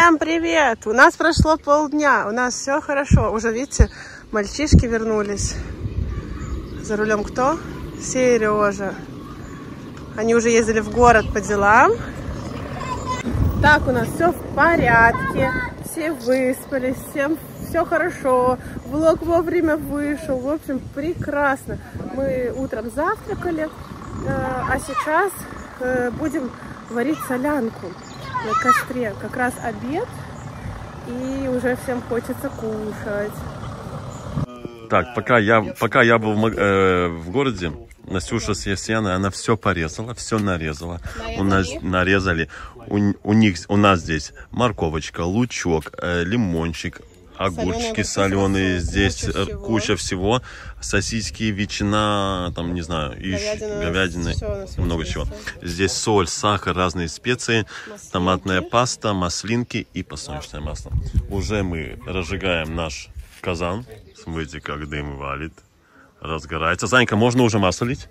Всем привет! У нас прошло полдня, у нас все хорошо. Уже, видите, мальчишки вернулись. За рулем кто? Сережа. Они уже ездили в город по делам. Так, у нас все в порядке. Все выспались, всем все хорошо. Влог вовремя вышел. В общем, прекрасно. Мы утром завтракали, а сейчас будем варить солянку на костре. Как раз обед, и уже всем хочется кушать. Так, пока я был в городе, Настюша с Ясьяной, она все порезала, все нарезала. У нас нарезали. У нас здесь морковочка, лучок, лимончик, огурчики соленые, здесь куча всего. Сосиски, ветчина, там, не знаю, говядина, много чего. Здесь соль, сахар, разные специи, томатная паста, маслинки и подсолнечное масло. Уже мы разжигаем наш казан. Смотрите, как дым валит, разгорается. Занька, можно уже масло лить?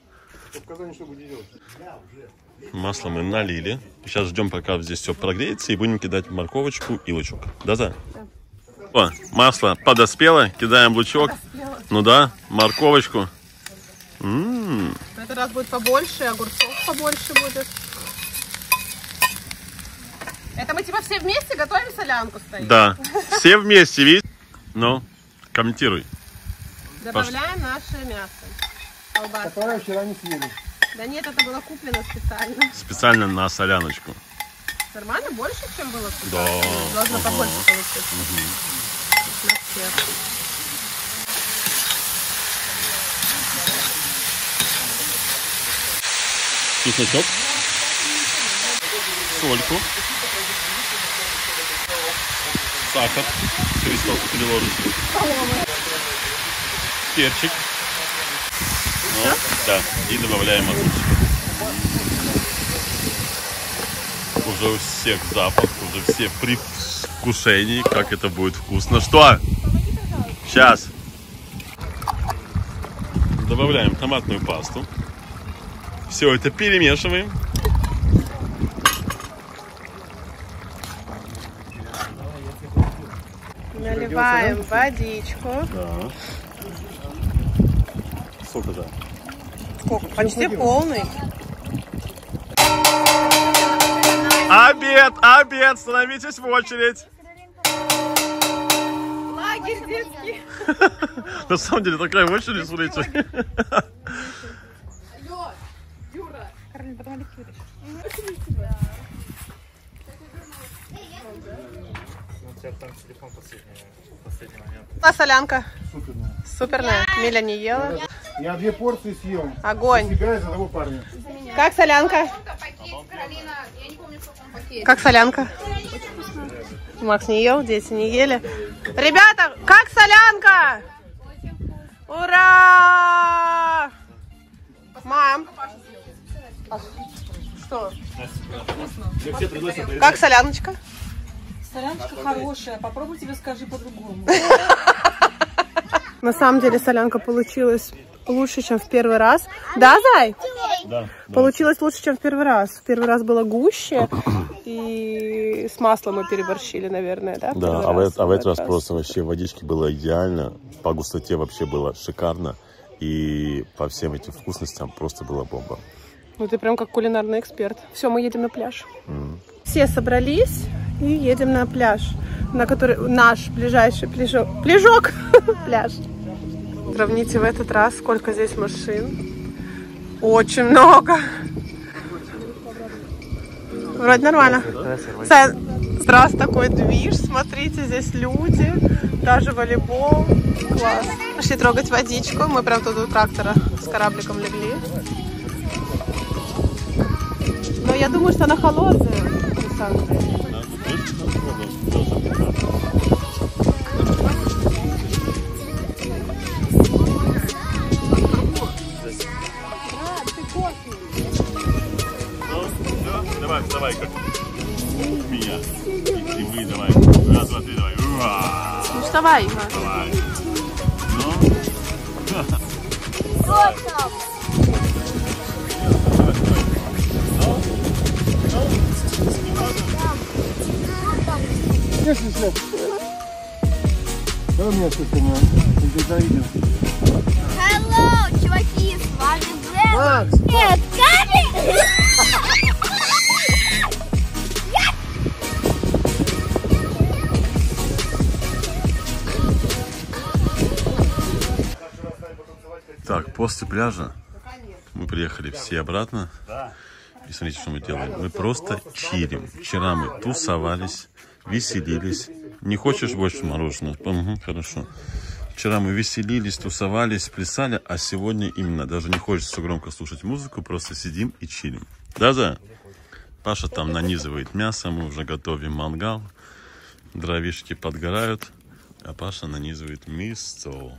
Масло мы налили. Сейчас ждем, пока здесь все прогреется, и будем кидать морковочку и лучок. Да, Зай? О, масло подоспело, кидаем лучок. Ну да, морковочку. В этот раз будет побольше, огурцов побольше будет. Это мы типа все вместе готовим солянку, стоим? Да, все вместе, видите? Ну, комментируй. Добавляем наше мясо. Колбасу. Которое вчера не съели. Да нет, это было куплено специально. Специально на соляночку. Нормально? Больше, чем было? Да. Должно побольше получиться. На всех. Чесночок. Сольку. Сахар. 300 ложечек. Перчик. Ну, да. И добавляем огурчик. Уже у всех запах, уже все при вкушении, как это будет вкусно. Что? Сейчас. Добавляем томатную пасту. Все это перемешиваем. Наливаем водичку. Да. Сколько, да? Сколько? Почти полный. Обед, обед, становитесь в очередь. Лагерь детский. На самом деле такая очередь, смотрите. Юра. Каролина, потом Олег Юрьевич. Солянка. Суперная. Суперная. Миля не ела. Я 2 порции съел. Огонь. За себя и за того парня. Как солянка? Как солянка? Макс не ел, дети не ели. Ребята, как солянка? Ура! Мам. Что? Как соляночка? Соляночка хорошая. Попробуй тебе скажи по-другому. На самом деле солянка получилась лучше, чем в первый раз. Да, Зай? Да. Получилось лучше, чем в первый раз. В первый раз было гуще, и с маслом мы переборщили, наверное, да? Да, а в этот раз просто вообще водички было идеально, по густоте вообще было шикарно, и по всем этим вкусностям просто была бомба. Ну ты прям как кулинарный эксперт. Все, мы едем на пляж. Все собрались и едем на пляж, на который наш ближайший пляжок, пляж. Сравните в этот раз, сколько здесь машин. Очень много. Вроде нормально. Сразу такой движ. Смотрите, здесь люди. Даже волейбол. Класс. Пошли трогать водичку. Мы прям тут у трактора с корабликом легли. Но я думаю, что она холодная. На самом деле. Давай, как меня. И вы, давай. Раз, два, три, давай. Ура! Ну, вставай, Има. Давай. Ну? Если снег. Да у меня что-то не завидел. Hello, чуваки, с вами Блэм. Макс! Нет, камень! Так, после пляжа мы приехали все обратно. И смотрите, что мы делаем. Мы просто чилим. Вчера мы тусовались, веселились. Не хочешь больше мороженого? Угу, хорошо. Вчера мы веселились, тусовались, плясали, а сегодня именно даже не хочется громко слушать музыку, просто сидим и чилим. Да? Паша там нанизывает мясо, мы уже готовим мангал. Дровишки подгорают, а Паша нанизывает мясо.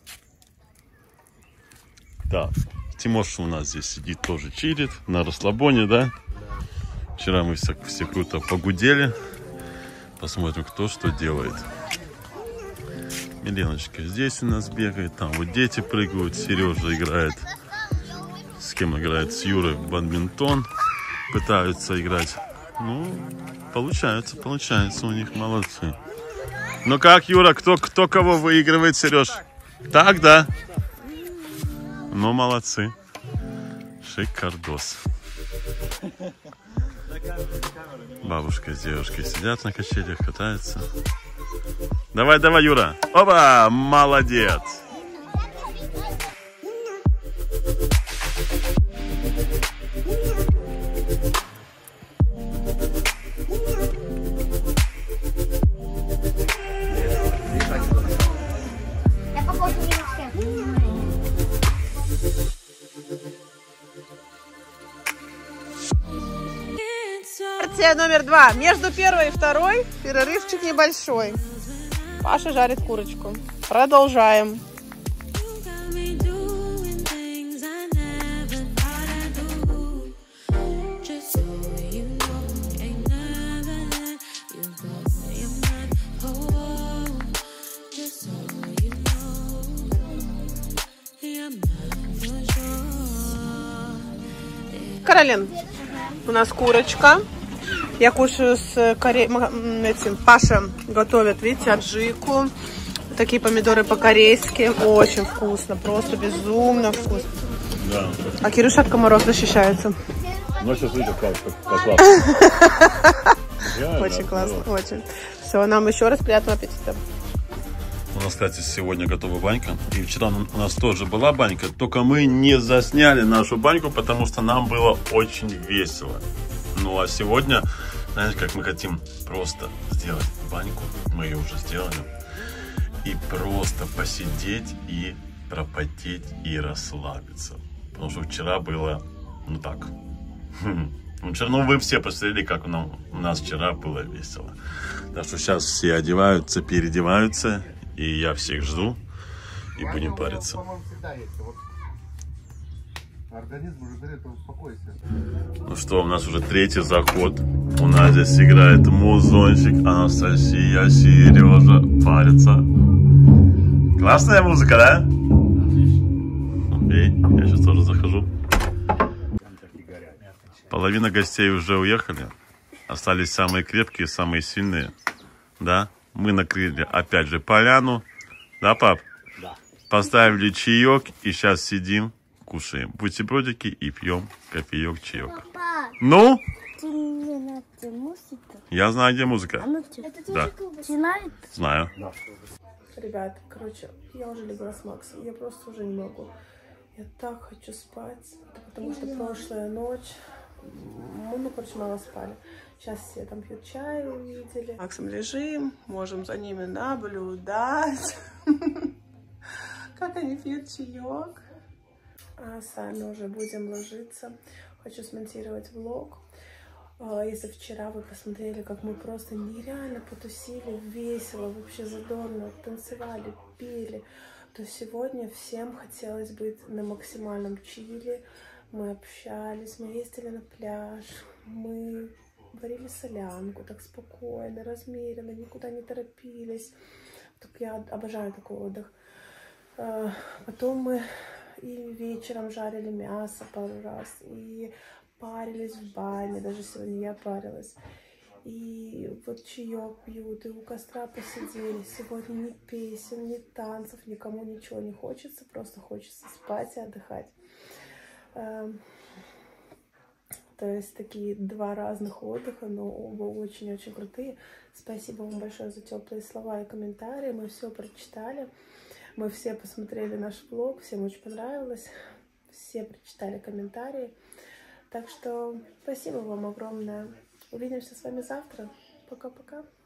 Да, Тимоша у нас здесь сидит, тоже чилит, на расслабоне, да? Вчера мы все круто погудели. Посмотрим, кто что делает. Миленочка здесь у нас бегает, там вот дети прыгают, Сережа играет. С кем играет? С Юрой в бадминтон. Пытаются играть. Ну, получается у них, молодцы. Ну как, Юра, кто кого выигрывает, Сереж? Так, да? Ну, молодцы. Шикардос. Бабушка с девушкой сидят на качелях, катаются. Давай, Юра. Опа, молодец. Я похож на всех. Партия номер 2. Между первой и второй перерывчик небольшой. Паша жарит курочку. Продолжаем. Каролин, у нас курочка. Я кушаю с этим. Паша готовит, видите, аджику. Такие помидоры по-корейски. Очень вкусно, просто безумно вкусно. Да. А Кирюша от комаров защищается. Ну, сейчас видите, как классно. Очень классно, очень. Все, нам еще раз приятного аппетита. У нас, кстати, сегодня готова банька. И вчера у нас тоже была банька, только мы не засняли нашу баньку, потому что нам было очень весело. Ну, а сегодня, знаете, как мы хотим просто сделать баньку, мы ее уже сделали, и просто посидеть и пропотеть и расслабиться. Потому что вчера было, ну так, ну вы все посмотрели, как у нас вчера было весело. Так что сейчас все одеваются, переодеваются, и я всех жду, и будем париться. Организм уже говорит, успокойся. Ну что, у нас уже третий заход. У нас здесь играет музончик, Анастасия, Сережа парится. Классная музыка, да? Окей, я сейчас тоже захожу. Половина гостей уже уехали. Остались самые крепкие, самые сильные. Да? Мы накрыли опять же поляну. Да, пап? Да. Поставили чаек и сейчас сидим. Кушаем бутербродики и пьем кофеек, чаек. Папа, Ну? ты не знаешь, где музыка? Я знаю, где музыка. Это Да. Ты знаешь? Знаю. Ребят, короче, я уже легла с Максом. Я просто уже не могу. Я так хочу спать. Это потому что прошлая ночь мы, короче, мало спали. Сейчас все там пьют чай, увидели. С Максом лежим, можем за ними наблюдать. Как они пьют чаек. А сами уже будем ложиться. Хочу смонтировать влог. Если вчера вы посмотрели, как мы просто нереально потусили, весело, вообще задорно, танцевали, пели, то сегодня всем хотелось быть на максимальном чиле. Мы общались, мы ездили на пляж, мы варили солянку так спокойно, размеренно, никуда не торопились. Так я обожаю такой отдых. Потом мы и вечером жарили мясо пару раз, и парились в бане, даже сегодня я парилась. И вот чаек пьют, и у костра посидели. Сегодня ни песен, ни танцев, никому ничего не хочется, просто хочется спать и отдыхать. То есть такие два разных отдыха, но оба очень-очень крутые. Спасибо вам большое за теплые слова и комментарии. Мы все прочитали. Мы все посмотрели наш влог, всем очень понравилось. Все прочитали комментарии. Так что спасибо вам огромное. Увидимся с вами завтра. Пока-пока.